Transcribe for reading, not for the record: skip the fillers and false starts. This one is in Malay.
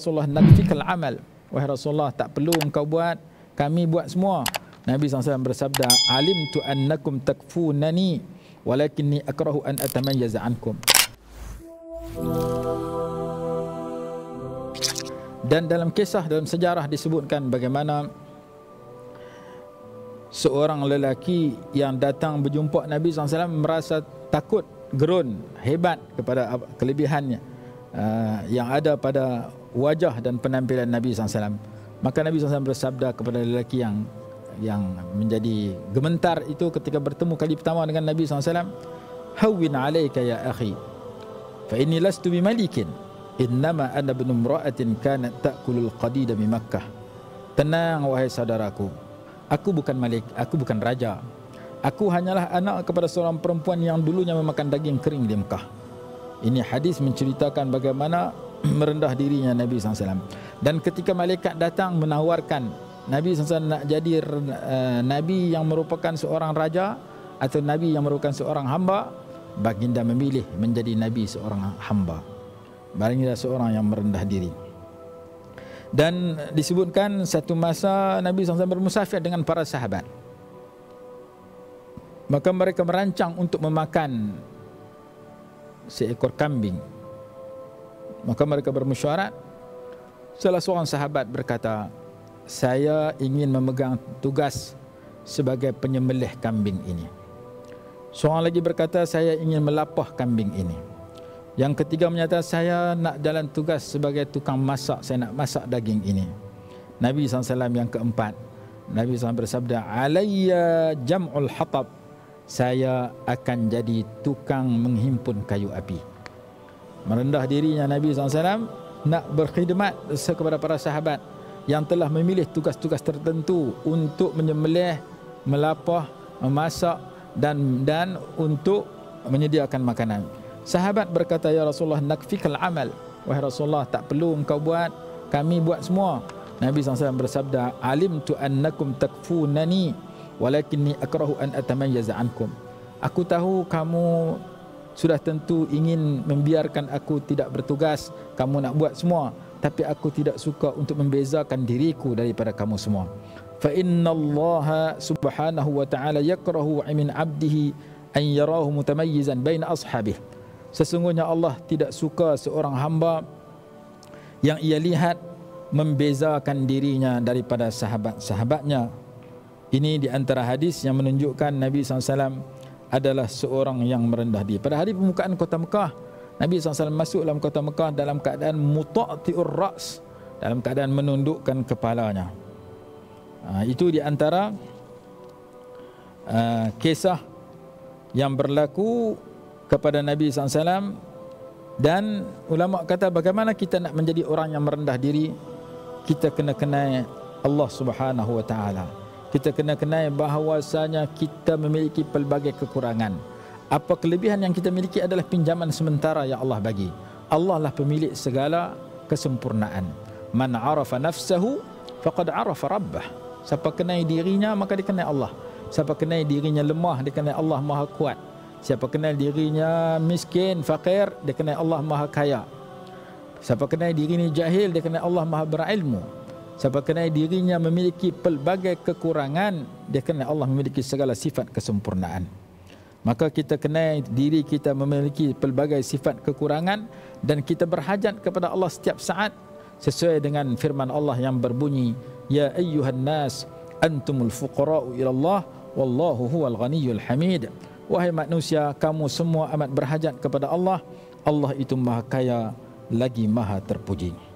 Rasulullah nakfikal amal. Wahai Rasulullah, tak perlu engkau buat, kami buat semua. Nabi SAW bersabda, alimtu annakum takfunani walakinni akrahu an atamayyaza ankum. Dan dalam kisah, dalam sejarah disebutkan bagaimana seorang lelaki yang datang berjumpa Nabi SAW merasa takut, gerun, hebat kepada kelebihannya yang ada pada wajah dan penampilan Nabi SAW. Maka Nabi SAW bersabda kepada lelaki yang menjadi gementar itu ketika bertemu kali pertama dengan Nabi SAW, hawwin alayka ya akhi, fa inni lastu bimalikin, innama ana ibnu imra'atin kanat ta'kulul qadida bi Makkah. Tenang wahai saudaraku, aku bukan malik, aku bukan raja. Aku hanyalah anak kepada seorang perempuan yang dulunya memakan daging kering di Mekah. Ini hadis menceritakan bagaimana merendah dirinya Nabi SAW. Dan ketika malaikat datang menawarkan Nabi SAW nak jadi Nabi yang merupakan seorang raja atau Nabi yang merupakan seorang hamba, baginda memilih menjadi Nabi seorang hamba. Baginda seorang yang merendah diri. Dan disebutkan satu masa Nabi SAW bermusafir dengan para sahabat. Maka mereka merancang untuk memakan seekor kambing. Maka mereka bermesyuarat. Salah seorang sahabat berkata, saya ingin memegang tugas sebagai penyembelih kambing ini. Seorang lagi berkata, saya ingin melapah kambing ini. Yang ketiga menyatakan, saya nak jalan tugas sebagai tukang masak, saya nak masak daging ini. Nabi SAW yang keempat, Nabi SAW bersabda, alayya jam'ul hatab, saya akan jadi tukang menghimpun kayu api. Merendah dirinya Nabi SAW nak berkhidmat kepada para sahabat yang telah memilih tugas-tugas tertentu untuk menyembelih, melapah, memasak dan untuk menyediakan makanan. Sahabat berkata, ya Rasulullah, nakfikal amal. Wahai Rasulullah, tak perlu engkau buat, kami buat semua. Nabi SAW bersabda, alimtu annakum takfunani walakinni akrahu an atamayyaza ankum. Aku tahu kamu sudah tentu ingin membiarkan aku tidak bertugas, kamu nak buat semua, tapi aku tidak suka untuk membezakan diriku daripada kamu semua. Fa innallaha subhanahu wa ta'ala yakrahu min 'abdihi an yarahu mutamayyizan baina ashabihi. Sesungguhnya Allah tidak suka seorang hamba yang ia lihat membezakan dirinya daripada sahabat-sahabatnya. Ini di antara hadis yang menunjukkan Nabi SAW adalah seorang yang merendah diri. Pada hari pembukaan kota Mekah, Nabi SAW masuk dalam kota Mekah dalam keadaan muta'ti'ur ra's, dalam keadaan menundukkan kepalanya. Itu di antara kisah yang berlaku kepada Nabi SAW. Dan ulama kata, bagaimana kita nak menjadi orang yang merendah diri? Kita kena kenal Allah Subhanahu wa ta'ala. Kita kena kenal bahawasanya kita memiliki pelbagai kekurangan. Apa kelebihan yang kita miliki adalah pinjaman sementara yang Allah bagi. Allah lah pemilik segala kesempurnaan. Man arafa nafsahu faqad arafa rabbah. Siapa kenal dirinya maka dia kenal Allah. Siapa kenal dirinya lemah, dia kenal Allah Maha Kuat. Siapa kenal dirinya miskin, fakir, dia kenal Allah Maha Kaya. Siapa kenal dirinya jahil, dia kenal Allah Maha Berilmu. Siapa kenal dirinya memiliki pelbagai kekurangan, dia kenal Allah memiliki segala sifat kesempurnaan. Maka kita kenal diri kita memiliki pelbagai sifat kekurangan dan kita berhajat kepada Allah setiap saat sesuai dengan firman Allah yang berbunyi, ya ayyuhan nas antumul fuqara'u ila Allah wallahu huwal ghaniyyul hamid. Wahai manusia, kamu semua amat berhajat kepada Allah. Allah itu Maha Kaya lagi Maha Terpuji.